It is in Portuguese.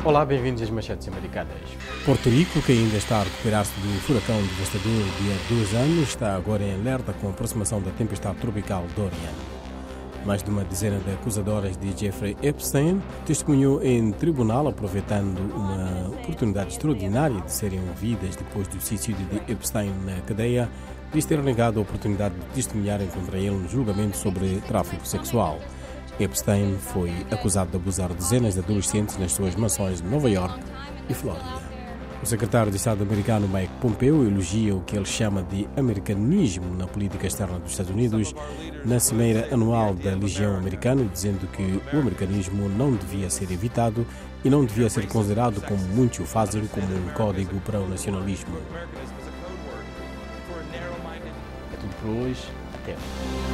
Olá, bem-vindos às manchetes americanas. Porto Rico, que ainda está a recuperar-se do furacão devastador de há 2 anos, está agora em alerta com a aproximação da tempestade tropical Dorian. Mais de uma dezena de acusadoras de Jeffrey Epstein testemunhou em tribunal, aproveitando uma oportunidade extraordinária de serem ouvidas depois do suicídio de Epstein na cadeia, lhes ter negado a oportunidade de testemunharem contra ele no julgamento sobre tráfico sexual. Epstein foi acusado de abusar dezenas de adolescentes nas suas mansões de Nova York e Flórida. O secretário de Estado americano Mike Pompeo elogia o que ele chama de americanismo na política externa dos Estados Unidos na cimeira anual da Legião Americana, dizendo que o americanismo não devia ser evitado e não devia ser considerado, como muitos o fazem, como um código para o nacionalismo. É tudo por hoje. Até.